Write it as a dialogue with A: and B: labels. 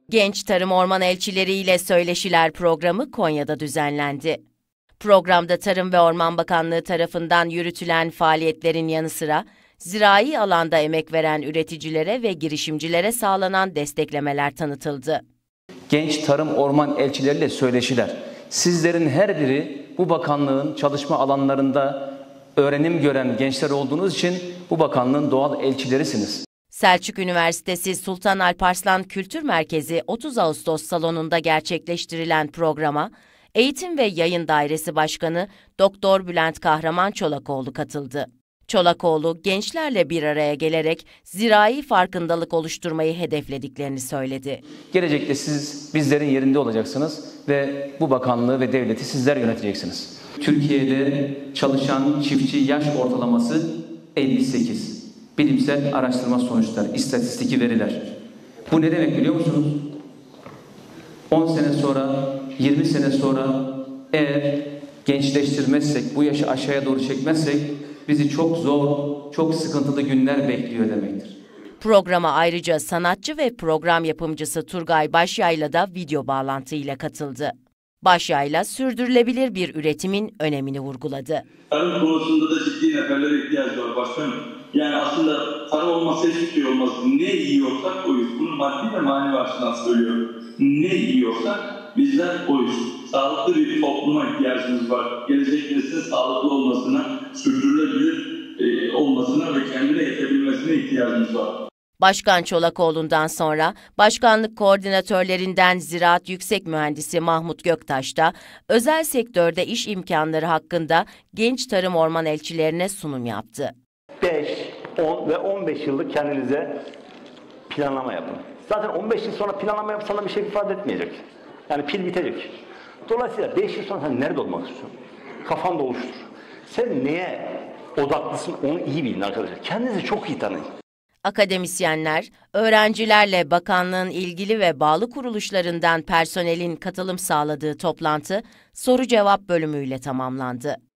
A: Genç Tarım Orman Elçileri ile Söyleşiler programı Konya'da düzenlendi. Programda Tarım ve Orman Bakanlığı tarafından yürütülen faaliyetlerin yanı sıra, zirai alanda emek veren üreticilere ve girişimcilere sağlanan desteklemeler tanıtıldı.
B: Genç Tarım Orman Elçileri ile Söyleşiler. Sizlerin her biri bu bakanlığın çalışma alanlarında öğrenim gören gençler olduğunuz için bu bakanlığın doğal elçilerisiniz.
A: Selçuk Üniversitesi Sultan Alparslan Kültür Merkezi 30 Ağustos salonunda gerçekleştirilen programa, Eğitim ve Yayın Dairesi Başkanı Doktor Bülent Kahraman Çolakoğlu katıldı. Çolakoğlu, gençlerle bir araya gelerek zirai farkındalık oluşturmayı hedeflediklerini söyledi.
B: Gelecekte siz bizlerin yerinde olacaksınız ve bu bakanlığı ve devleti sizler yöneteceksiniz. Türkiye'de çalışan çiftçi yaş ortalaması 58. Bilimsel araştırma sonuçları, istatistiki veriler. Bu ne demek biliyor musunuz? 10 sene sonra, 20 sene sonra eğer gençleştirmezsek, bu yaşı aşağıya doğru çekmezsek bizi çok zor, çok sıkıntılı günler bekliyor demektir.
A: Programa ayrıca sanatçı ve program yapımcısı Turgay Başyayla da video bağlantıyla katıldı. Başyayla sürdürülebilir bir üretimin önemini vurguladı.
C: Tarım konusunda da ciddi neferlere ihtiyaç var başkanım. Yani aslında tarım olmasa hiçbir şey olmaz. Ne yiyorsak oyuz. Bunu maddi ve manevi açıdan söylüyorum. Ne yiyorsak bizler oyuz. Sağlıklı bir topluma ihtiyacımız var. Gelecek neslin sağlıklı olmasına, sürdürülebilir olmasına ve kendine yetebilmesine ihtiyacımız var.
A: Başkan Çolakoğlu'ndan sonra başkanlık koordinatörlerinden Ziraat Yüksek Mühendisi Mahmut Göktaş da özel sektörde iş imkanları hakkında genç tarım orman elçilerine sunum yaptı.
D: 5, 10 ve 15 yıllık kendinize planlama yapın. Zaten 15 yıl sonra planlama yapsan da bir şey ifade etmeyecek. Yani pil bitecek. Dolayısıyla 5 yıl sonra sen nerede olmak istiyorsun? Kafanda oluştur. Sen neye odaklısın onu iyi bilin arkadaşlar. Kendinizi çok iyi tanıyın.
A: Akademisyenler, öğrencilerle bakanlığın ilgili ve bağlı kuruluşlarından personelin katılım sağladığı toplantı soru-cevap bölümüyle tamamlandı.